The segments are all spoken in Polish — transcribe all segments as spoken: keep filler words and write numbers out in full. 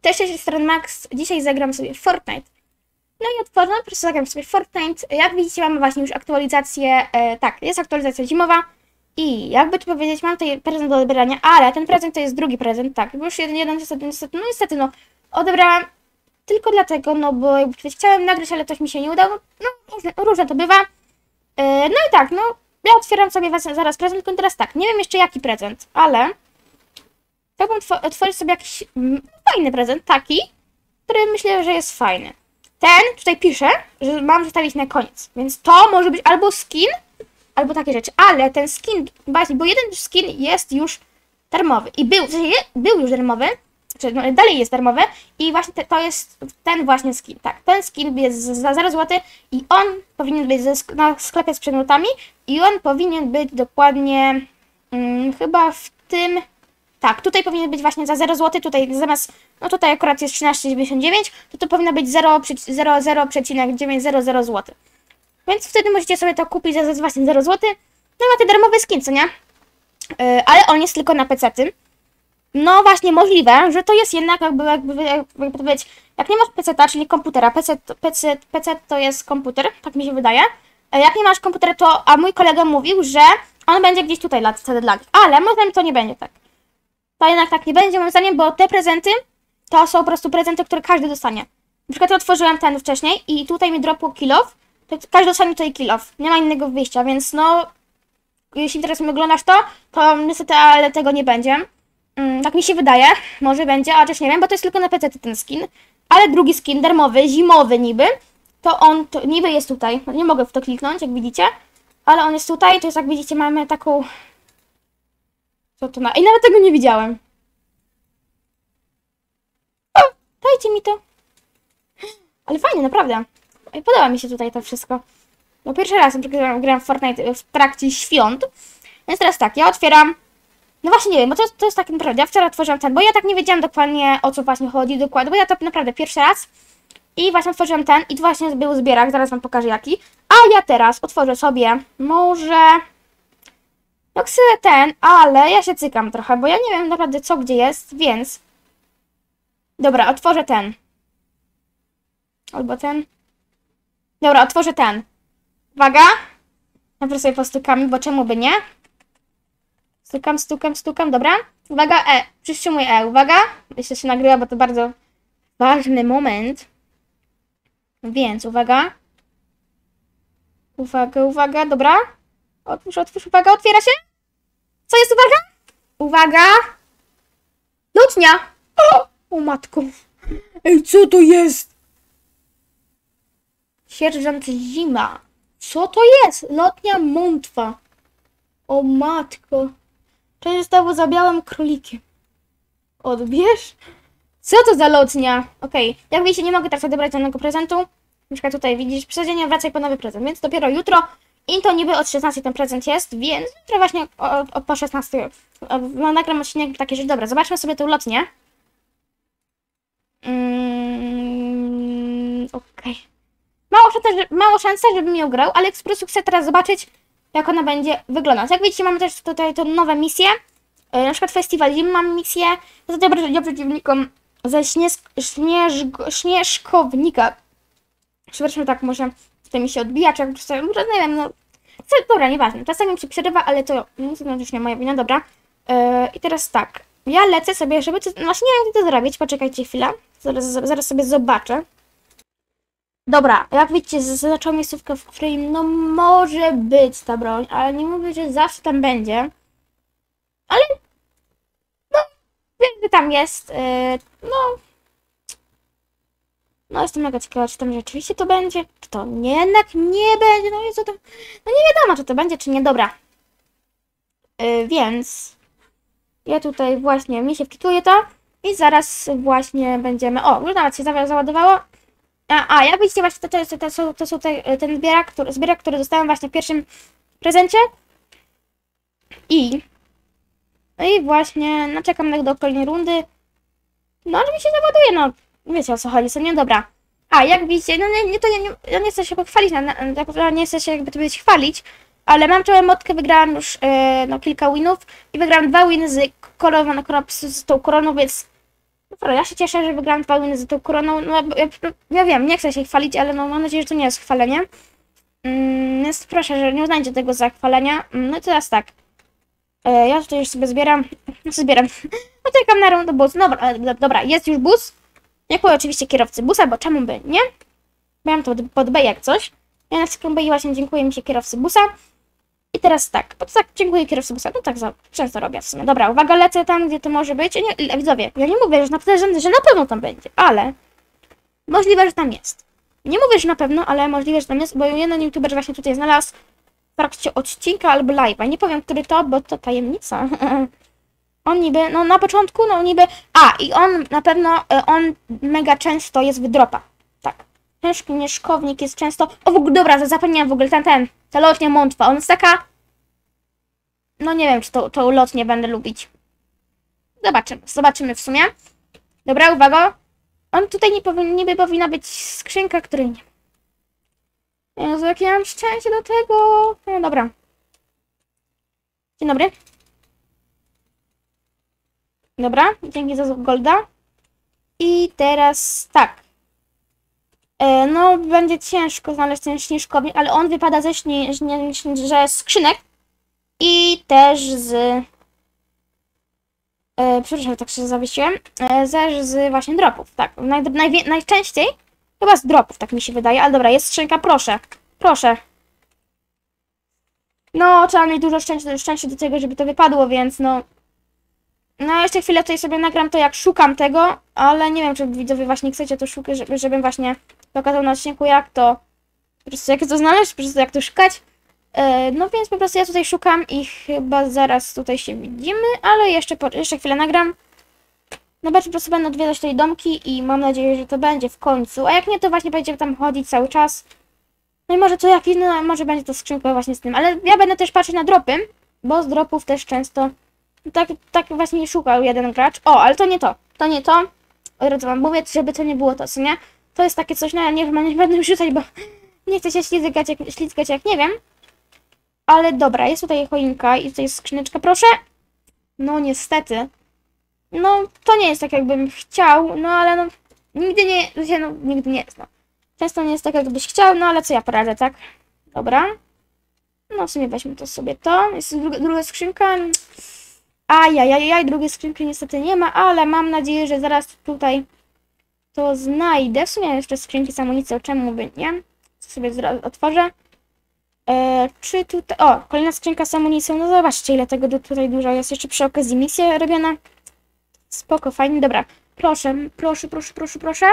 Cześć, cześć, stron Max. Dzisiaj zagram sobie w Fortnite. No i otworzę, po prostu zagram sobie w Fortnite. Jak widzicie, mamy właśnie już aktualizację. E, tak, jest aktualizacja zimowa. I jakby tu powiedzieć, mam tutaj prezent do odebrania, ale ten prezent to jest drugi prezent, tak. Już jeden, jeden niestety, niestety, no niestety, no, odebrałam tylko dlatego, no bo jakby powiedzieć, chciałem nagrać, ale coś mi się nie udało. No, różne, różne to bywa. E, no i tak, no, ja otwieram sobie zaraz prezent, tylko teraz tak, nie wiem jeszcze jaki prezent, ale chciałbym otworzyć sobie jakiś mm, fajny prezent, taki, który myślę, że jest fajny. Ten tutaj pisze, że mam zostawić na koniec, więc to może być albo skin, albo takie rzeczy, ale ten skin, właśnie, bo jeden skin jest już darmowy i był, w sensie był już darmowy, czy no, dalej jest darmowy i właśnie te, to jest ten właśnie skin, tak, ten skin jest za zero złotych i on powinien być ze, na sklepie z przedmiotami i on powinien być dokładnie hmm, chyba w tym, tak, tutaj powinien być właśnie za zero złotych, tutaj zamiast, no tutaj akurat jest trzynaście dziewięćdziesiąt dziewięć, to to powinno być zero przecinek dziewięćset złotych. Więc wtedy możecie sobie to kupić za właśnie zero złotych. No i macie darmowy skin, co nie? Yy, ale on jest tylko na pecety. No właśnie możliwe, że to jest jednak jakby, jakby, jakby powiedzieć, jak nie masz peceta, czyli komputera, PC, PC, PC to jest komputer, tak mi się wydaje. Jak nie masz komputera, to, a mój kolega mówił, że on będzie gdzieś tutaj dla, dla nich, ale moim zdaniem to nie będzie tak. To jednak tak nie będzie moim zdaniem, bo te prezenty to są po prostu prezenty, które każdy dostanie. Na przykład ja otworzyłem ten wcześniej i tutaj mi dropło kill off, to każdy dostanie tutaj kill off. Nie ma innego wyjścia, więc no, jeśli teraz mi oglądasz to, to niestety, ale tego nie będzie. Mm, tak mi się wydaje, może będzie, a też nie wiem, bo to jest tylko na P C ten skin. Ale drugi skin, darmowy, zimowy niby, to on to niby jest tutaj. Nie mogę w to kliknąć, jak widzicie, ale on jest tutaj, to jest jak widzicie, mamy taką... Co to ma? I nawet tego nie widziałem. O, dajcie mi to. Ale fajnie, naprawdę. Podoba mi się tutaj to wszystko. No pierwszy raz grałem w Fortnite w trakcie świąt. Więc teraz tak, ja otwieram. No właśnie nie wiem, bo to, to jest tak naprawdę. Ja wczoraj otworzyłam ten, bo ja tak nie wiedziałam dokładnie o co właśnie chodzi dokładnie, bo ja to naprawdę pierwszy raz. I właśnie otworzyłam ten i tu właśnie był zbierak, zaraz wam pokażę jaki. A ja teraz otworzę sobie może... No chcę ten, ale ja się cykam trochę, bo ja nie wiem naprawdę co gdzie jest, więc... Dobra, otworzę ten. Albo ten. Dobra, otworzę ten. Uwaga. Najpierw sobie postukamy, bo czemu by nie? Stukam, stukam, stukam, dobra. Uwaga, E. Przytrzymuję E. Uwaga. Jeszcze się nagrywa, bo to bardzo ważny moment. Więc uwaga. Uwaga, uwaga, dobra. Otwórz, otwórz, uwaga, otwiera się. Co jest, uwaga? Uwaga. Lutnia. O, o matko. Ej, co to jest? Sierżant Zima. Co to jest? Lotnia Montwa. O matko. To jest znowu za białym królikiem. Odbierz? Co to za lotnia? Okej, okay. Jak widzicie, nie mogę teraz odebrać żadnego prezentu. Na przykład tutaj widzisz, przesadzenie wracaj po nowy prezent, więc dopiero jutro. I to niby od szesnastej ten prezent jest, więc jutro właśnie o, o, po szesnastej no, nagram odcinek takie rzeczy. Dobra, zobaczmy sobie tą lotnię. Mm, Okej. Okay. Mało szans, mało szans, żebym ją grał, ale po prostu chcę teraz zobaczyć, jak ona będzie wyglądać. Jak widzicie, mamy też tutaj to nowe misje. Yy, na przykład Festiwal Zim mam misję. To dobrze przeciwnikom ze śnież, śnież, Śnieżkownika. Przepraszam, tak, może tutaj mi się odbija, czy jak po prostu, nie wiem, no. Dobra, nieważne. Czasami mi się przerywa, ale to no, już nie moja wina, dobra. Yy, I teraz tak. Ja lecę sobie, żeby to, właśnie nie wiem, jak to zrobić. Poczekajcie chwilę. Zaraz, zaraz sobie zobaczę. Dobra, jak widzicie, zaznaczyłam miejscówkę, w której no może być ta broń, ale nie mówię, że zawsze tam będzie. Ale no, wiem, że tam jest. Yy, no, no jestem mega ciekawa, czy tam rzeczywiście to będzie, czy to nie, jednak nie będzie, no i co to, no nie wiadomo, czy to będzie, czy nie, dobra. Yy, więc ja tutaj właśnie mi się wczytuję to i zaraz właśnie będziemy, o, już nawet się załadowało. A, a jak widzicie, właśnie to, to, jest, to, są, to są te, ten zbierak który, zbierak, który dostałem właśnie w pierwszym prezencie. I no i właśnie, no czekam na do kolejnej rundy. No, że mi się załaduje, no wiecie o co chodzi, co nie, dobra. A, jak widzicie, no nie, nie to nie, nie, ja nie chcę się pochwalić, na, na, nie chcę się jakby to być chwalić, ale mam całą motkę, wygrałam już yy, no, kilka winów i wygrałam dwa winy z koroną, z tą koroną, więc Dobra, ja się cieszę, że wygrałam dwa winy za tą koroną. No, ja, ja wiem, nie chcę się chwalić, ale no mam nadzieję, że to nie jest chwalenie. Mm, więc proszę, że nie uznajcie tego za chwalenia. No i teraz tak. E, ja tutaj już sobie zbieram. No zbieram. No czekam na rundę bus. Dobra, dobra, jest już bus. Dziękuję oczywiście kierowcy busa, bo czemu by nie? Miałam to pod B jak coś. Ja na przykład B właśnie dziękuję mi się kierowcy busa. I teraz tak, bo to tak dziękuję kierowcy busa. No tak za, często robię w sumie. Dobra, uwaga, lecę tam, gdzie to może być. Nie, widzowie, ja nie mówię, że na, że, że na pewno tam będzie, ale możliwe, że tam jest. Nie mówię, że na pewno, ale możliwe, że tam jest, bo jeden youtuber właśnie tutaj znalazł w trakcie odcinka albo live'a. Nie powiem, który to, bo to tajemnica. On niby, no na początku, no niby... A, i on na pewno, on mega często jest w dropa. Tak. Ciężki mieszkownik jest często... O, w ogóle, dobra, zapomniałam w ogóle, ten, ten, ta lotnia Montwa. On jest taka... No nie wiem, czy to, tą lotnię będę lubić. Zobaczymy, zobaczymy w sumie. Dobra, uwaga. On tutaj nie powin, niby powinna być skrzynka, której nie... Jezu, jakie ja mam szczęście do tego. No dobra. Dzień dobry. Dobra, dzięki za golda. I teraz tak. E, no, będzie ciężko znaleźć ten śnieżkownik, ale on wypada ze śnie, śnie, śnie, że skrzynek. I też z... E, przepraszam, tak się zawiesiłem. E, też z właśnie dropów, tak. Naj, naj, najczęściej chyba z dropów, tak mi się wydaje. Ale dobra, jest skrzynka, proszę. Proszę. No, trzeba mieć dużo szczęścia, szczęścia do tego, żeby to wypadło, więc no... No, jeszcze chwilę tutaj sobie nagram to, jak szukam tego, ale nie wiem, czy widzowie właśnie chcecie to szukać, żeby, żebym właśnie pokazał na odcinku, jak to... Po prostu jak to znaleźć, po prostu jak to szukać. Yy, no więc po prostu ja tutaj szukam i chyba zaraz tutaj się widzimy, ale jeszcze, po, jeszcze chwilę nagram. No bo po prostu będę odwiedzać tutaj domki i mam nadzieję, że to będzie w końcu. A jak nie, to właśnie będziemy tam chodzić cały czas. No i może co jakiś, no może będzie to skrzynka właśnie z tym, ale ja będę też patrzeć na dropy, bo z dropów też często tak, tak właśnie szukał jeden gracz. O, ale to nie to, to nie to. Od razu wam mówię, żeby to nie było to, co nie? To jest takie coś, no ja nie wiem, nie będę rzucać, bo nie chcę się ślizgać jak, ślizgać jak nie wiem. Ale dobra, jest tutaj choinka i tutaj jest skrzyneczka, proszę. No niestety. No, to nie jest tak, jakbym chciał, no ale no, nigdy nie, no, nigdy nie jest, no. Często nie jest tak, jakbyś chciał, no ale co ja poradzę, tak? Dobra. No w sumie weźmy to sobie to. Jest druga, druga skrzynka. Ajajajaj, drugiej skrzynki niestety nie ma, ale mam nadzieję, że zaraz tutaj to znajdę. W sumie jeszcze skrzynki z amunicją, czemu by nie? Sobie otworzę. E, czy tutaj... O, kolejna skrzynka z amunicją. No zobaczcie, ile tego tutaj dużo jest. Jeszcze przy okazji misja robiona. Spoko, fajnie. Dobra. Proszę, proszę, proszę, proszę, proszę.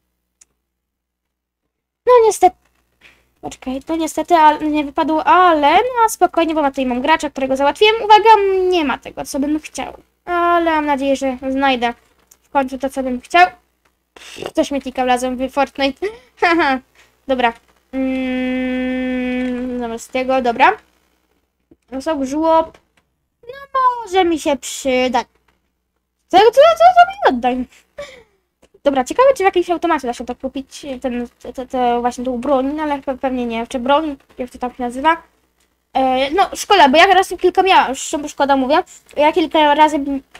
No niestety... Poczekaj, to niestety ale nie wypadło, ale no spokojnie, bo na tutaj mam gracza, którego załatwiłem. Uwaga, nie ma tego, co bym chciał. Ale mam nadzieję, że znajdę w końcu to, co bym chciał. Do śmietnika wlazłem w Fortnite. Haha, dobra. Mm, zamiast tego, dobra. Sok, żłob. No może mi się przydać. Co, co, co, co mi oddaj? Dobra, ciekawe, czy w jakimś automacie da się to kupić, ten, te, te, właśnie tą broń, no ale pewnie nie, czy broń, jak to tam się nazywa. E, no, szkoda, bo ja raz kilka miałam, już szkoda mówię, ja kilka razy,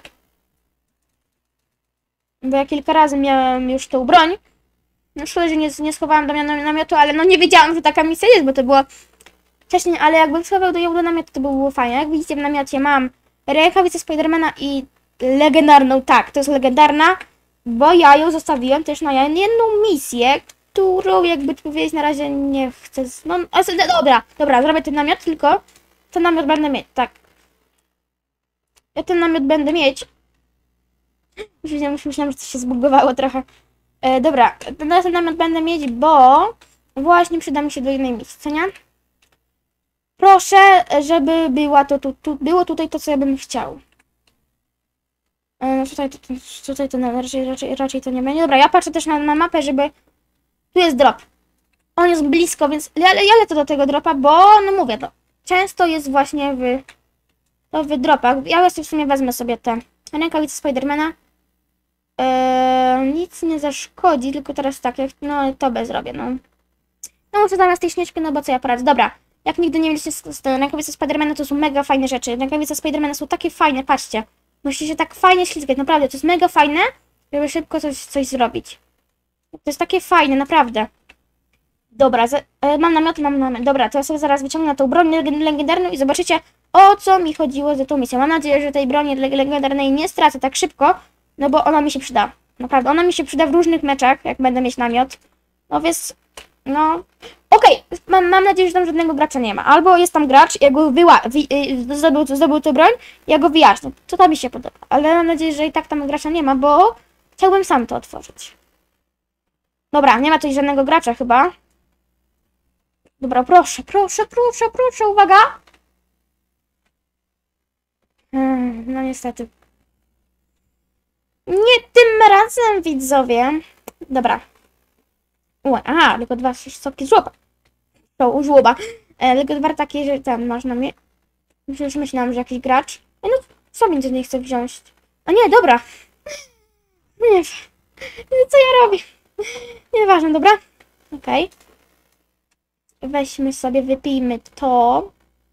bo ja kilka razy miałem już tą broń. No szkoda, że nie, nie schowałam do namiotu, ale no nie wiedziałam, że taka misja jest, bo to było wcześniej, ale jakbym schował do ją do namiotu, to by było fajnie. Jak widzicie, w namiocie mam rękawicę Spidermana i legendarną, tak, to jest legendarna. Bo ja ją zostawiłem też na jedną misję, którą jakby powiedzieć na razie nie chcę... No, ale, dobra, dobra, zrobię ten namiot, tylko ten namiot będę mieć, tak. Ja ten namiot będę mieć. Myślałam, myślałam że coś się zbugowało trochę. E, dobra, ten, ten namiot będę mieć, bo właśnie przyda mi się do jednej misji, co nie? Proszę, żeby była to, tu, tu, było tutaj to, co ja bym chciał. No tutaj, tutaj to raczej, raczej, raczej to nie będzie. Dobra, ja patrzę też na, na mapę, żeby... Tu jest drop. On jest blisko, więc ja, ja lecę do tego dropa, bo, no mówię to, często jest właśnie w... To w dropach. Ja w sumie wezmę sobie te rękawice Spidermana. Eee, nic nie zaszkodzi, tylko teraz tak, jak, no to bez zrobię, no. No muszę zamiast tej śnieżki, no bo co ja poradzę. Dobra, jak nigdy nie mieliście z, z rękawice Spidermana, to są mega fajne rzeczy. Rękawice Spidermana są takie fajne, patrzcie. Musicie się tak fajnie ślizgać, naprawdę, to jest mega fajne. Żeby szybko coś, coś zrobić. To jest takie fajne, naprawdę. Dobra, za, e, mam namiot, mam namiot. Dobra, to ja sobie zaraz wyciągnę tą broń leg legendarną i zobaczycie, o co mi chodziło za tą misją. Mam nadzieję, że tej broni leg legendarnej nie stracę tak szybko, no bo ona mi się przyda. Naprawdę, ona mi się przyda w różnych meczach, jak będę mieć namiot. No więc, no... Okej, okay. mam, mam nadzieję, że tam żadnego gracza nie ma. Albo jest tam gracz, ja go wyła... Wy, y, zdobył, zdobył tę broń, ja go wyjaśnię. To to mi się podoba. Ale mam nadzieję, że i tak tam gracza nie ma, bo chciałbym sam to otworzyć. Dobra, nie ma tutaj żadnego gracza chyba. Dobra, proszę, proszę, proszę, proszę, uwaga! Hmm, no niestety. Nie tym razem, widzowie. Dobra. U, aha, tylko dwa soki żłoba. To u żłoba. E, tylko dwa takie, że tam można mnie... Już myślałam, że jakiś gracz. E, no, co mi nie chce wziąć? A nie, dobra. Nie wiem. Co ja robię? Nieważne, dobra? Okej. Okay. Weźmy sobie, wypijmy to.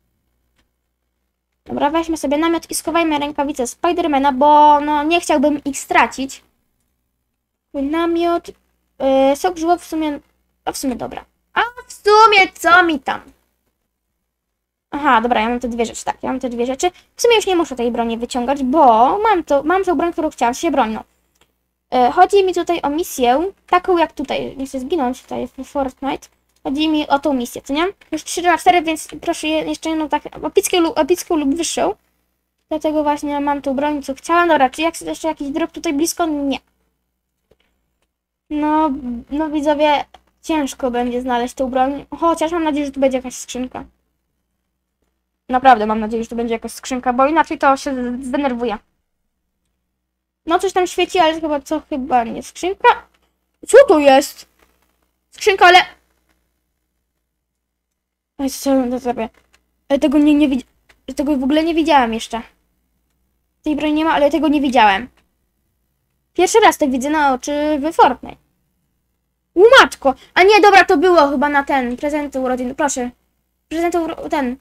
Dobra, weźmy sobie namiot i schowajmy rękawice Spidermana, bo no nie chciałbym ich stracić. Namiot. Yy, sok żłob w sumie... A w sumie dobra. A w sumie co mi tam? Aha, dobra, ja mam te dwie rzeczy, tak, ja mam te dwie rzeczy. W sumie już nie muszę tej broni wyciągać, bo mam to, mam tą broń, którą chciałam, się broń, no. Yy, chodzi mi tutaj o misję, taką jak tutaj, nie chcę zginąć tutaj w Fortnite. Chodzi mi o tą misję, co nie? Już trzy na cztery, więc proszę jeszcze jedną tak epicką lub, epicką lub wyższą. Dlatego właśnie mam tą broń, co chciałam. Dobra, czy jak jeszcze jakiś drop tutaj blisko? Nie. No, no widzowie, ciężko będzie znaleźć tą broń. Chociaż mam nadzieję, że tu będzie jakaś skrzynka. Naprawdę mam nadzieję, że tu będzie jakaś skrzynka, bo inaczej to się zdenerwuje. No coś tam świeci, ale chyba co? Chyba nie skrzynka. Co to jest? Skrzynka, ale... Oj, co to zrobię? Ale tego nie, nie widziałem. Tego w ogóle nie widziałam jeszcze. Tej broni nie ma, ale tego nie widziałem. Pierwszy raz to widzę na oczy w Fortnite. Łumatko! A nie, dobra, to było chyba na ten. Prezent urodziny. Proszę. Prezent uro... ten.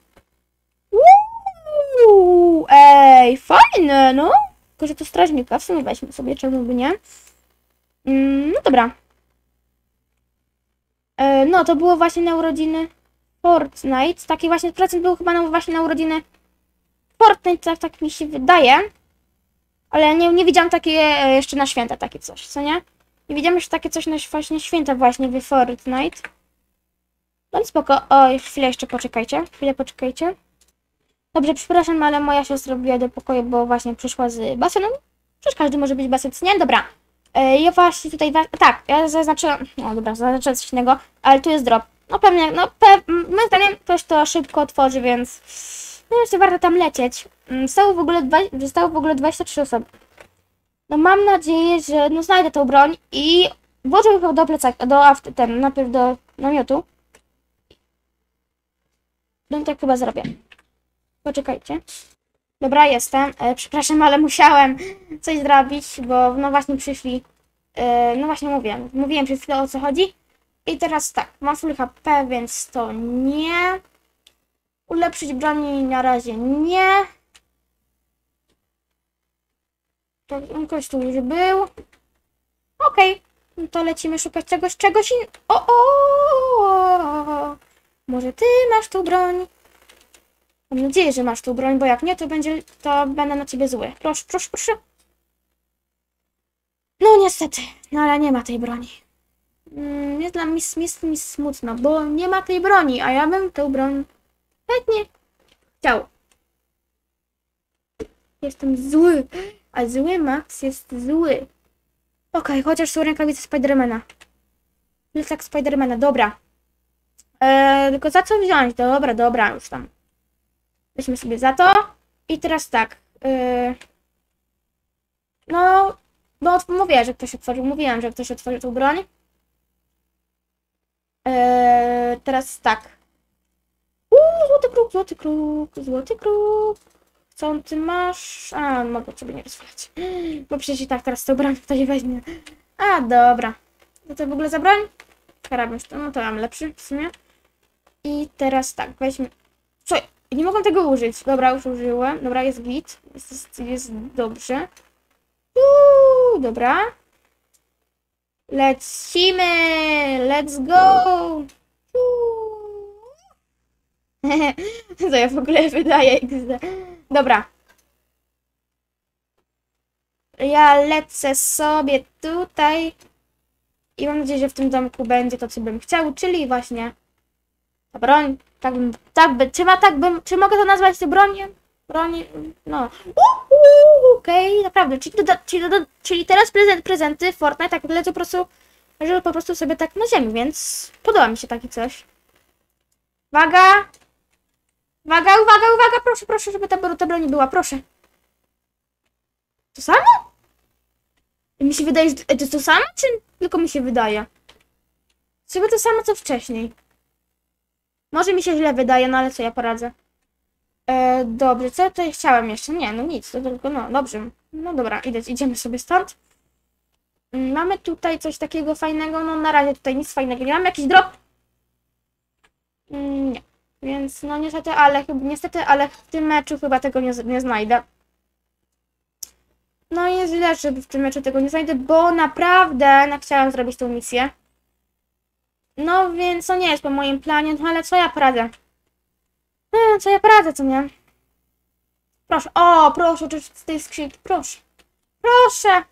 Uuu, ej, fajne, no. Tylko, że to strażnika. W sumie weźmy sobie, czemu by nie. Mm, no dobra. E, no, to było właśnie na urodziny Fortnite. Taki właśnie prezent był chyba na, właśnie na urodziny Fortnite, tak, tak mi się wydaje. Ale nie, nie widziałam takie jeszcze na święta, takie coś, co nie? Nie widziałam jeszcze takie coś na właśnie święta właśnie w Fortnite. No spoko. O, chwilę jeszcze poczekajcie. Chwilę poczekajcie. Dobrze, przepraszam, ale moja siostra robiła do pokoju, bo właśnie przyszła z basenem. Przecież każdy może być basen, nie? Dobra. E, ja właśnie tutaj... Tak, ja zaznaczyłam... No dobra, zaznaczyłam coś innego, ale tu jest drop. No pewnie, no pe... moim zdaniem ktoś to szybko otworzy, więc... No jeszcze warto tam lecieć. Zostało w ogóle, dwa... Zostało w ogóle dwadzieścia trzy osoby. No mam nadzieję, że no znajdę tą broń i włożę ją do plecaka, do ten, najpierw do namiotu. No tak chyba zrobię. Poczekajcie. Dobra, jestem. E, przepraszam, ale musiałem coś zrobić, bo no właśnie przyszli. E, no właśnie mówiłem. Mówiłem przed chwilą, o co chodzi. I teraz tak, mam full H P, więc to nie. Ulepszyć broni na razie nie. To ktoś tu już był. Okej. Okay. No to lecimy szukać czegoś, czegoś innego. O, o! Może ty masz tą broń? Mam nadzieję, że masz tą broń, bo jak nie, to będzie, to będę na ciebie zły. Proszę, proszę, proszę. No niestety, no ale nie ma tej broni. Mm, jest dla mnie jest mi smutno, bo nie ma tej broni, a ja bym tę broń chętnie chciał. Jestem zły, a zły Max jest zły. Okej, okay, chociaż są rękawice Spidermana. Plecak Spidermana, dobra. Eee, tylko za co wziąć? Dobra, dobra, już tam. Weźmy sobie za to. I teraz tak. Yy... No, no mówię, że ktoś otworzył. Mówiłam, że ktoś otworzył tą broń. Yy, teraz tak. Uuu, złoty kruk, złoty kruk, złoty kruk. Co ty masz? A, mogę sobie nie rozwalać. Bo przecież i tak teraz tą broń ktoś weźmie. A, dobra. To to w ogóle za broń? Karabin, no to mam lepszy w sumie. I teraz tak, weźmy... Co? Nie mogę tego użyć. Dobra, już użyłem. Dobra, jest git. Jest, jest, jest dobrze. Uuu, dobra. Lecimy! Let's go! Co ja w ogóle wydaję? Dobra. Ja lecę sobie tutaj i mam nadzieję, że w tym domku będzie to, co bym chciał, czyli właśnie ta broń. Tak bym, tak by, czy ma tak bym, czy mogę to nazwać to bronią? Broń, no. Okej, okay, naprawdę, czyli, doda, czyli, doda, czyli teraz prezent, prezenty Fortnite tak lecą po prostu, żeby po prostu sobie tak na ziemi, więc podoba mi się takie coś. Uwaga! Uwaga, uwaga, uwaga, proszę, proszę, żeby ta, ta broń była, proszę. To samo? Mi się wydaje, że to jest to samo, czy tylko mi się wydaje? Chyba to samo, co wcześniej. Może mi się źle wydaje, no ale co ja poradzę. E, dobrze, co tutaj chciałem jeszcze? Nie, no nic, to tylko, no, dobrze. No dobra, idę, idziemy sobie stąd. Mamy tutaj coś takiego fajnego, no na razie tutaj nic fajnego nie mam. Jakiś drop? Nie. Więc no niestety, ale chyba niestety, ale w tym meczu chyba tego nie, nie znajdę. No i jest źle, że w tym meczu tego nie znajdę, bo naprawdę no, chciałam zrobić tą misję. No więc to nie jest po moim planie, no ale co ja poradzę? No, co ja poradzę, co nie? Proszę, o, proszę, czy z tej skrzynki, proszę. Proszę!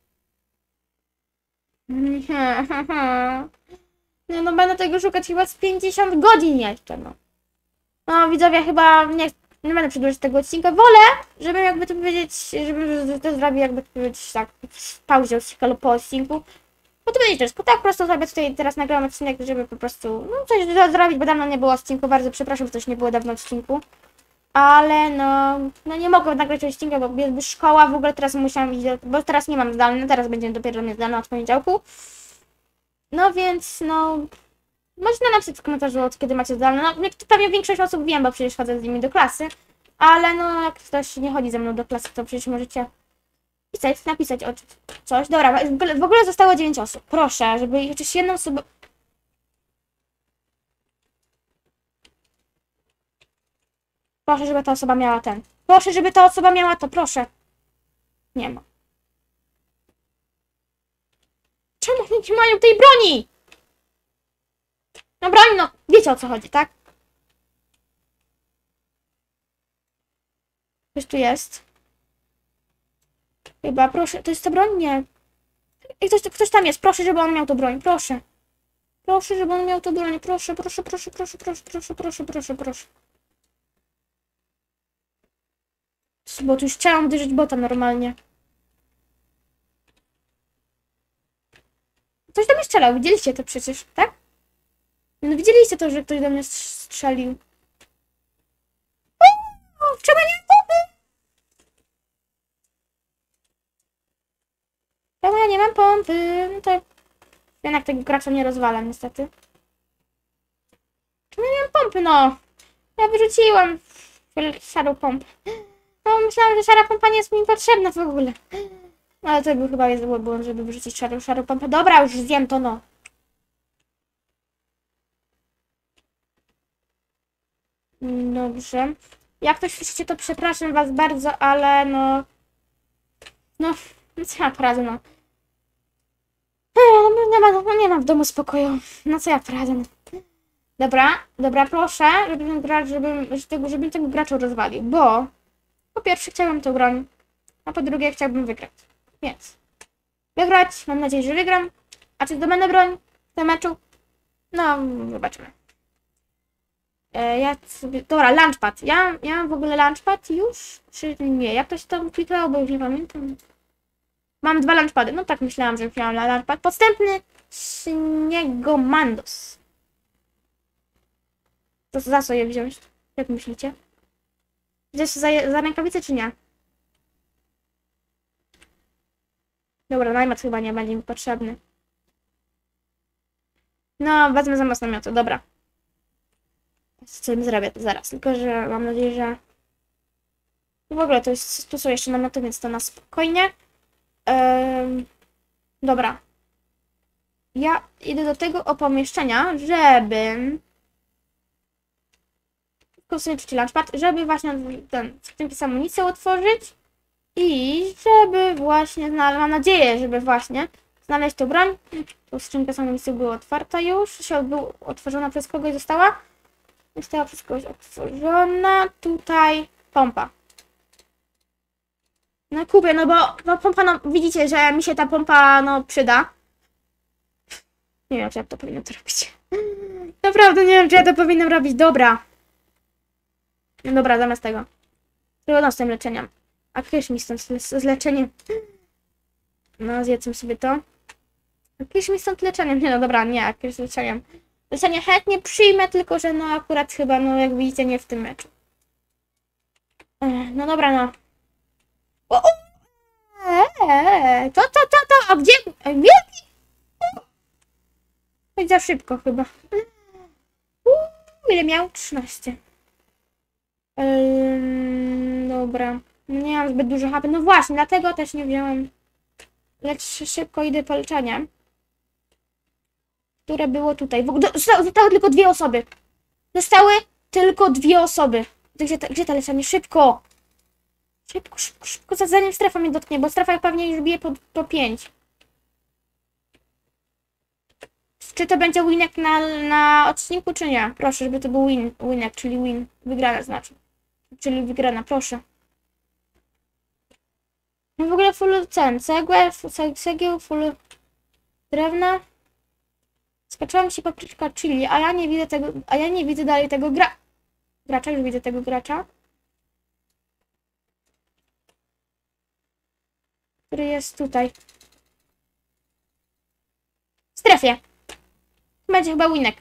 Nie, no będę tego szukać chyba z pięćdziesiąt godzin jeszcze, no. No widzowie, chyba nie, nie będę przedłużać tego odcinka. Wolę, żebym jakby to powiedzieć, żebym to zrobił jakby to powiedzieć tak w pauzie odcinka lub po odcinku. Bo to będzie wszystko. Tak po prostu sobie tutaj teraz nagrałam odcinek, żeby po prostu no, coś zrobić, bo dawno nie było odcinku. Bardzo przepraszam, że coś nie było dawno odcinku. Ale no, no nie mogę nagrać odcinka, bo jest szkoła, w ogóle teraz musiałam iść, bo teraz nie mam zdalne, teraz będzie dopiero niezdalne od poniedziałku. No więc no, możecie napisać w komentarzu, od kiedy macie zdalne. No pewnie większość osób wiem, bo przecież chodzę z nimi do klasy. Ale no, jak ktoś nie chodzi ze mną do klasy, to przecież możecie pisać, napisać o coś. Dobra, w ogóle, w ogóle zostało dziewięć osób. Proszę, żeby chociaż jedną osobę... Proszę, żeby ta osoba miała ten. Proszę, żeby ta osoba miała to, proszę. Nie ma. Czemu nie mają tej broni? No broń, no, wiecie o co chodzi, tak? Ktoś tu jest. Chyba, proszę, to jest ta broń? Nie. Ej, ktoś, ktoś tam jest, proszę, żeby on miał tą broń, proszę. Proszę, żeby on miał tą broń, proszę, proszę, proszę, proszę, proszę, proszę, proszę, proszę, proszę. Bo tu już chciałam uderzyć bota normalnie. Ktoś do mnie strzelał, widzieliście to przecież, tak? No widzieliście to, że ktoś do mnie strzelił. O, czemu nie mam pompy? Czemu ja nie mam pompy? No to jednak tego gracza nie rozwala niestety. Czemu ja nie mam pompy, no? Ja wyrzuciłam szarą pompę. No myślałam, że szara pompa nie jest mi potrzebna w ogóle. No, ale to był chyba jest błąd, żeby wyrzucić szarą, szarą pompę. Dobra, już zjem to, no. Dobrze. Jak ktoś słyszycie, to przepraszam was bardzo, ale no... No, co ja poradzę, no. No, nie ma, no, nie ma w domu spokoju. No co ja poradzę, no. Dobra, dobra, proszę, żebym, gra, żebym, tego, żebym tego gracza rozwalił, bo... Po pierwsze chciałbym tę broń, a po drugie chciałbym wygrać. Więc... Wygrać, mam nadzieję, że wygram. A czy zdobędę broń w tym meczu? No, zobaczymy. E, ja sobie... Dobra, launchpad. Ja, ja mam w ogóle launchpad już? Czy nie? Jak to się tam klikało, bo już nie pamiętam. Mam dwa launchpady. No tak myślałam, że miałam launchpad. Podstępny Śniegomandos. To za co je wziąć? Jak myślicie? Wziąć za, za rękawicę czy nie? Dobra, najmat chyba nie będzie mi potrzebny. No, wezmę zamiast namiotu, dobra. Co zrobię to zaraz, tylko że mam nadzieję, że... W ogóle to jest, tu są jeszcze namioty, więc to na spokojnie. Ehm, dobra. Ja idę do tego opomieszczenia, żeby... Tylko sobie czytać launchpad, żeby właśnie ten skrzynki amunicję otworzyć. I żeby właśnie, no ale mam nadzieję, żeby właśnie znaleźć tą broń. Tu skrzynka samobójcy była otwarta już. Się była otworzona przez kogoś, została. Została przez kogoś otworzona. Tutaj pompa. No kupię, no bo no, pompa, no widzicie, że mi się ta pompa no przyda. Nie wiem, czy ja to powinnam to robić. Naprawdę nie wiem, czy ja to powinnam robić. Dobra. No dobra, zamiast tego. Trudno z tym leczeniem. A kysz mi stąd z, z leczeniem. No, zjedzmy sobie to. A kysz mi stąd leczeniem. Nie no, dobra, nie, kysz z leczeniem. Leczenie chętnie przyjmę, tylko że no akurat chyba, no jak widzicie, nie w tym meczu. Ech, no dobra, no. O, o! Eee, to, to, to, to, a gdzie? Wielki? Chodź za szybko chyba. Uuu, ile miał? trzynaście. Eee, dobra. No nie mam zbyt dużo hapy. No właśnie, dlatego też nie wziąłem. Lecz szybko idę po leczenie. Które było tutaj. W ogóle zostały, zostały tylko dwie osoby. Zostały tylko dwie osoby. Gdzie, te, gdzie te leczenie? Szybko! Szybko, szybko, szybko, zanim strefa mnie dotknie, bo strefa pewnie już bije po, po pięć. Czy to będzie winek na, na odcinku, czy nie? Proszę, żeby to był win, winek, czyli win. Wygrana znaczy. Czyli wygrana, proszę. No w ogóle full cen. Cegłę, cegieł, full drewna. Skoczyła mi się papryczka chili, a ja nie widzę tego, a ja nie widzę dalej tego gra... Gracza, już widzę tego gracza. Który jest tutaj. W strefie. Będzie chyba winek.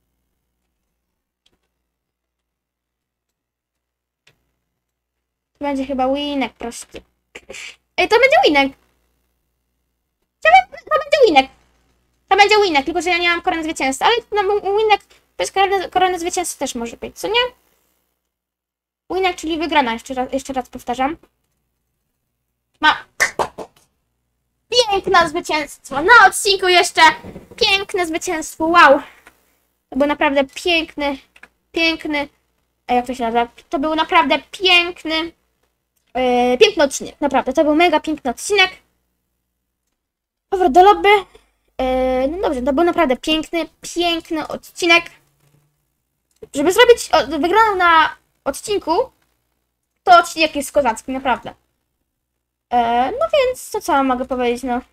To będzie chyba winek, proszę. Ej, to będzie winek. To, to będzie winek. To będzie winek, tylko że ja nie mam korony zwycięzcy. Ale no, winek bez korony, korony zwycięzcy też może być, co nie? Winek, czyli wygrana, jeszcze raz, jeszcze raz powtarzam. Ma... Piękne zwycięstwo. Na odcinku jeszcze piękne zwycięstwo. Wow. To był naprawdę piękny, piękny... A jak to się nazywa? To był naprawdę piękny, yy, piękny odcinek. Naprawdę, to był mega piękny odcinek. Powrót do lobby. Yy, no dobrze, to był naprawdę piękny, piękny odcinek. Żeby zrobić wygraną na odcinku, to odcinek jest kozacki, naprawdę. E, no więc, to co mogę powiedzieć, no.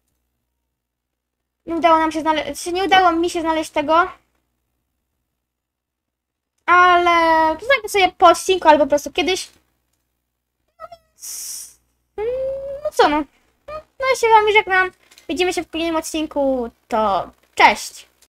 Nie udało nam się znaleźć, nie udało mi się znaleźć tego. Ale znajdę sobie po odcinku albo po prostu kiedyś. No więc, no co no. No ja się wam żegnam. Widzimy się w kolejnym odcinku, to cześć.